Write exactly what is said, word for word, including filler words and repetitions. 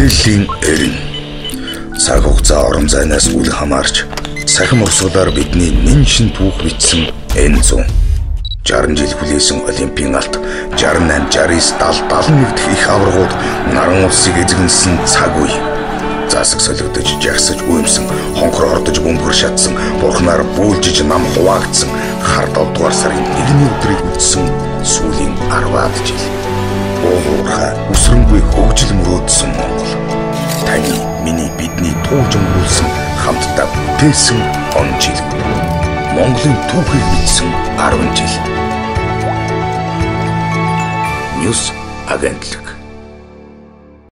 Мэдээллийн эрен. Цаг хугацаа орон зайнаас үл хамаарч сахим урсгалаар бидний нэн шин түүх бичсэн энэ зүүн. шаран жил хүлээсэн Олимпийн алт шаран восемь, шаран девять, седьмидесяти, седьмидесяти нэг дэх их аваргууд наран улсыг эзэгнсэн цаг үе. Засаг солигдож, жагсаж уймсан, хонхор ордож бөмбөр шатсан, бурхнаар бүүлжиж нам хуваагдсан, хар долдугаар сарын нэгний өдрийг үтсэн сүүлийн арваад жил. Уурхай үсрэнгүй хөгжил мөрөөдсөн Монгол. Таны, миний, бидний тууж өнгөрүүлсэн хамтдаа бүтээсэн он жил. Монголын түүхийг бичсэн арван жил. Ньюс агентлаг.